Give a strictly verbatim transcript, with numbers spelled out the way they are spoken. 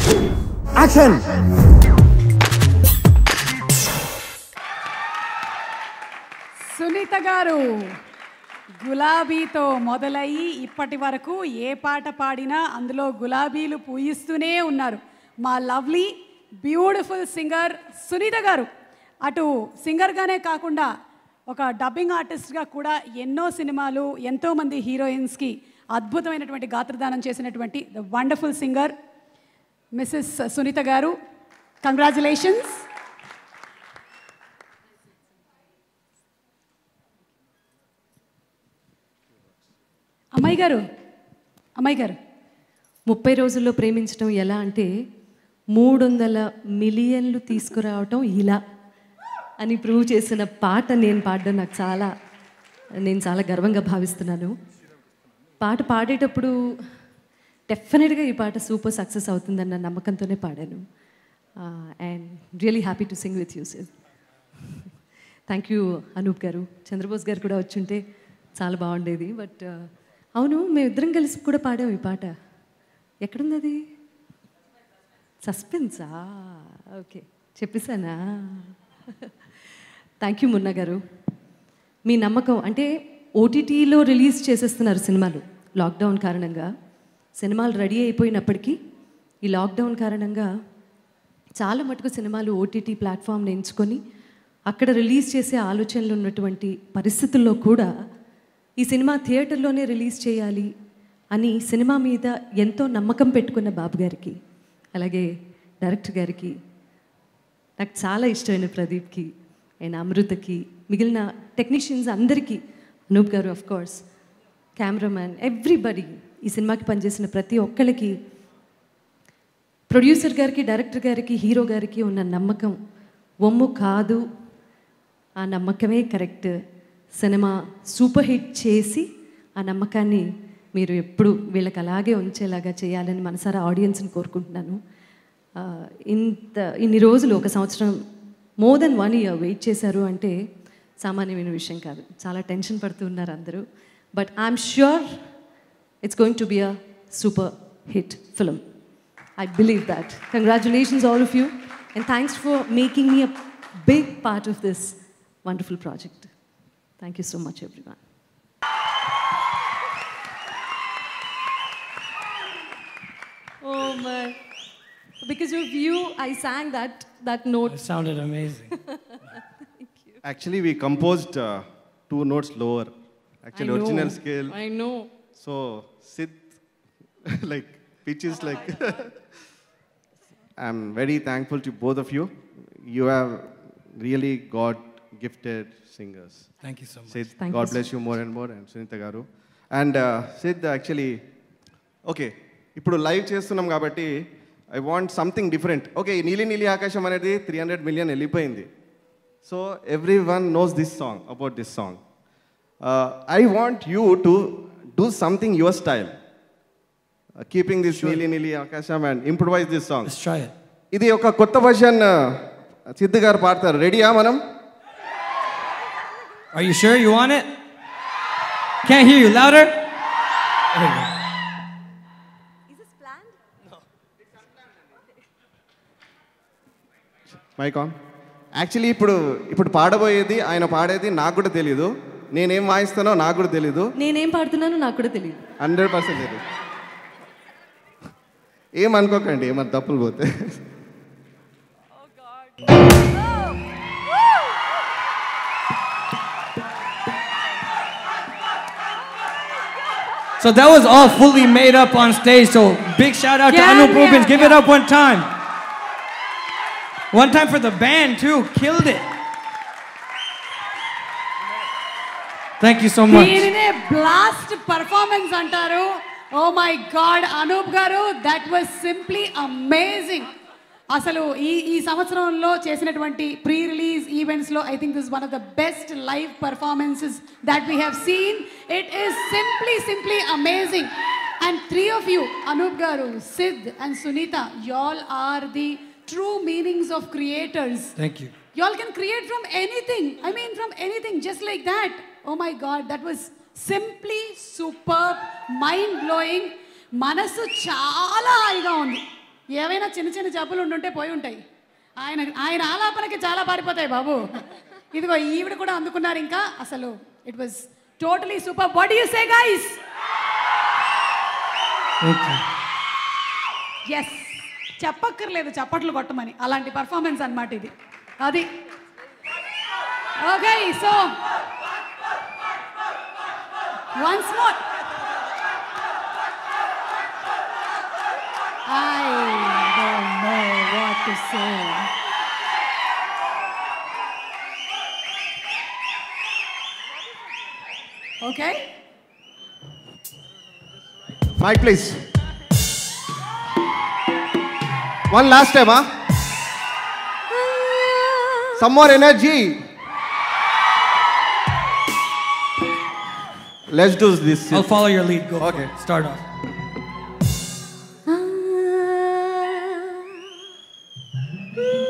Action. Sunitha గారు గులాబీతో మొదలయ్యి ఇప్పటి వరకు ఏ పాట పాడినా అందులో గులాబీలు పూయిస్తూనే ఉన్నారు. మా లవ్లీ బ్యూటిఫుల్ సింగర్ సునీత గారు అటు సింగర్గానే కాకుండా ఒక డబ్బింగ్ ఆర్టిస్ట్గా కూడా ఎన్నో సినిమాలు ఎంతోమంది హీరోయిన్స్కి అద్భుతమైనటువంటి గాత్రదానం చేసినటువంటి the wonderful singer mrs Sunitha garu, congratulations. అమ్మాయి గారు అమ్మాయి గారు ముప్పై రోజుల్లో ప్రేమించడం ఎలా అంటే మూడు వందల మిలియన్లు తీసుకురావటం ఇలా అని ప్రూవ్ చేసిన పాట నేను పాడడం నాకు చాలా నేను చాలా గర్వంగా భావిస్తున్నాను. పాట పాడేటప్పుడు డెఫినెట్గా ఈ పాట సూపర్ సక్సెస్ అవుతుందన్న నమ్మకంతోనే పాడాను. And really happy to sing with you sir. Thank you Anoop garu. Chandrabose గారు కూడా వచ్చుంటే చాలా బాగుండేది. బట్ అవును, మేమిద్దరం కలిసి కూడా పాడాము ఈ పాట. ఎక్కడుంది అది? సస్పెన్సా? ఓకే, చెప్పేసానా? Thank you Munna garu. మీ నమ్మకం అంటే ఓటీటీలో రిలీజ్ చేసేస్తున్నారు సినిమాలు లాక్డౌన్ కారణంగా. సినిమాలు రెడీ అయిపోయినప్పటికీ ఈ లాక్డౌన్ కారణంగా చాలా మటుకు సినిమాలు ఓటీటీ ప్లాట్ఫామ్ని ఎంచుకొని అక్కడ రిలీజ్ చేసే ఆలోచనలు ఉన్నటువంటి పరిస్థితుల్లో కూడా ఈ సినిమా థియేటర్లోనే రిలీజ్ చేయాలి అని సినిమా మీద ఎంతో నమ్మకం పెట్టుకున్న బాబు గారికి, అలాగే డైరెక్టర్ గారికి, నాకు చాలా ఇష్టమైన ప్రదీప్కి అండ్ అమృతకి, మిగిలిన టెక్నీషియన్స్ అందరికీ, అనూప్ గారు ఆఫ్ కోర్స్, కెమెరామ్యాన్, ఎవ్రీబడి, ఈ సినిమాకి పనిచేసిన ప్రతి ఒక్కరికి, ప్రొడ్యూసర్ గారికి, డైరెక్టర్ గారికి, హీరో గారికి ఉన్న నమ్మకం ఒమ్ము కాదు. ఆ నమ్మకమే కరెక్ట్. సినిమా సూపర్ హిట్ చేసి ఆ నమ్మకాన్ని మీరు ఎప్పుడు వీళ్ళకి అలాగే ఉంచేలాగా చేయాలని మనసారా ఆడియన్స్ని కోరుకుంటున్నాను. ఇంత ఇన్ని రోజులు, ఒక సంవత్సరం, more than one year wait చేశారు అంటే సామాన్యమైన విషయం కాదు. చాలా టెన్షన్ పడుతూ ఉన్నారు అందరూ. But I'm sure it's going to be a super hit film. I believe that. Congratulations all of you, and thanks for making me a big part of this wonderful project. Thank you so much everyone. Oh my, because of you I sang that that note. It sounded amazing. Thank you. Actually we composed uh, two notes lower. Actually I original know, scale. I know. So Sid like pitch is like I'm very thankful to both of you. You have really God gifted singers. Thank you so much. Sid, Thank God you bless so you more and more, and Sunita garu. And uh, Sid actually, okay, ఇప్పుడు live చేస్తున్నాం కాబట్టి I want something different. Okay, నీలి నీలి ఆకాశం అనేది three hundred million వెళ్ళిపోయింది. So everyone knows this song, about this song. I want you to do something your style, keeping this నీలి నీలి ఆకాశం and improvise this song. Let's try it. ఇది ఒక కొత్త వర్షన్ సిద్ధు గారు పాడతారు. రెడీయా మనం? Are you sure you want it? Can't hear you. Louder. There you go. Is this planned? No. Mic on. Actually ఇప్పుడు ఇప్పుడు పాడబోయేది, ఆయన పాడేది నాకు కూడా తెలీదు. నేనేం వాయిస్తానో నాకు కూడా తెలీదు. నేనేం పాడుతున్నానో నాకు కూడా తెలియదు. హండ్రెడ్ పర్సెంట్ తెలీదు. ఏమనుకోకండి, ఏమన్నా తప్పులు పోతే. So that was all fully made up on stage. So big shout out Yeah, to Anup yeah, Rubens. Give yeah. it up one time. One time for the band too. Killed it. Thank you so much. దీనినే blast performance అంటారు. Oh my God Anoop గారు, that was simply amazing. అసలు ఈ ఈ సంవత్సరంలో చేసినటువంటి pre release ఈవెంట్స్లో I think this one of the best live performances that we have seen. It is simply simply amazing. And three of you, Anoop garu, Sid and Sunitha, y'all are the true meanings of creators. Thank you. Y'all can create from anything. I mean from anything, just like that. Oh my God, that was simply superb, mind blowing. మనసు చాలా హాయిగా ఉంది. ఏవైనా చిన్న చిన్న జబ్బులు ఉండుంటే పోయి ఉంటాయి. ఆయన ఆయన ఆలాపనకి చాలా పారిపోతాయి బాబు. ఇదిగో ఈవిడ కూడా అందుకున్నారు. ఇంకా అసలు it was totally super. What do you say guys? Yes, చెప్పక్కర్లేదు చప్పట్లు కొట్టమని, అలాంటి పర్ఫార్మెన్స్ అన్నమాట ఇది. అది okay. So once more I don't know what to say. Okay? Mic, please. One last time, huh? Some more energy. Let's do this. I'll follow your lead. Go. Okay. For it. Start off. Ah.